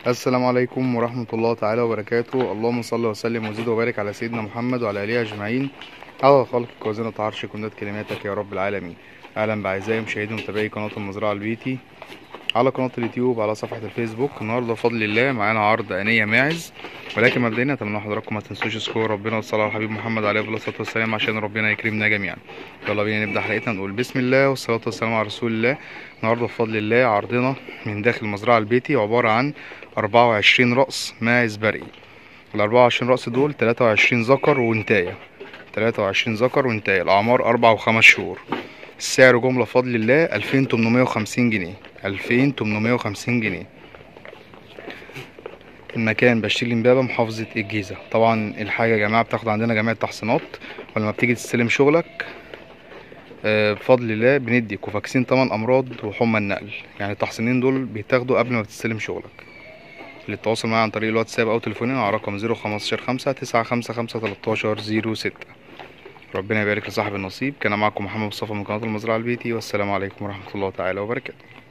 السلام عليكم ورحمة الله تعالى وبركاته. اللهم صل وسلم وزد وبارك على سيدنا محمد وعلى آله أجمعين على خلقك وزنة عرشك ومداد كلماتك يا رب العالمين. أهلا بأعزائي مشاهدي ومتابعي قناة المزرعة البيتي على قناة اليوتيوب على صفحة الفيسبوك. النهاردة بفضل الله معانا عرض قنية ماعز، ولكن مبدئيا أتمنى حضراتكم ما تنسوش تذكروا ربنا والصلاة على الحبيب محمد عليه الصلاة والسلام عشان ربنا يكرمنا جميعا. يلا بينا نبدأ حلقتنا، نقول بسم الله والصلاة والسلام على رسول الله. النهاردة بفضل الله عرضنا من داخل المزرعة البيتي عبارة عن 24 رأس ماعز برقي. ال 24 رأس دول 23 ذكر وانتاية، 23 ذكر وانتاية، الأعمار 4 و5 شهور. السعر جملة بفضل الله 2850 جنيه، 2850 جنيه. المكان بشتري امبابة محافظة الجيزة. طبعا الحاجة يا جماعة بتاخد عندنا جميع التحصينات، ولما بتيجي تستلم شغلك بفضل الله بندي كوفاكسين 8 أمراض وحمى النقل. يعني التحصينين دول بيتاخدوا قبل ما بتستلم شغلك. للتواصل معي عن طريق الواتساب أو تليفونين على رقم 015 5 955 13 06. ربنا يبارك لصاحب النصيب. كان معكم محمد مصطفى من قناة المزرعة البيتي، والسلام عليكم ورحمة الله تعالى وبركاته.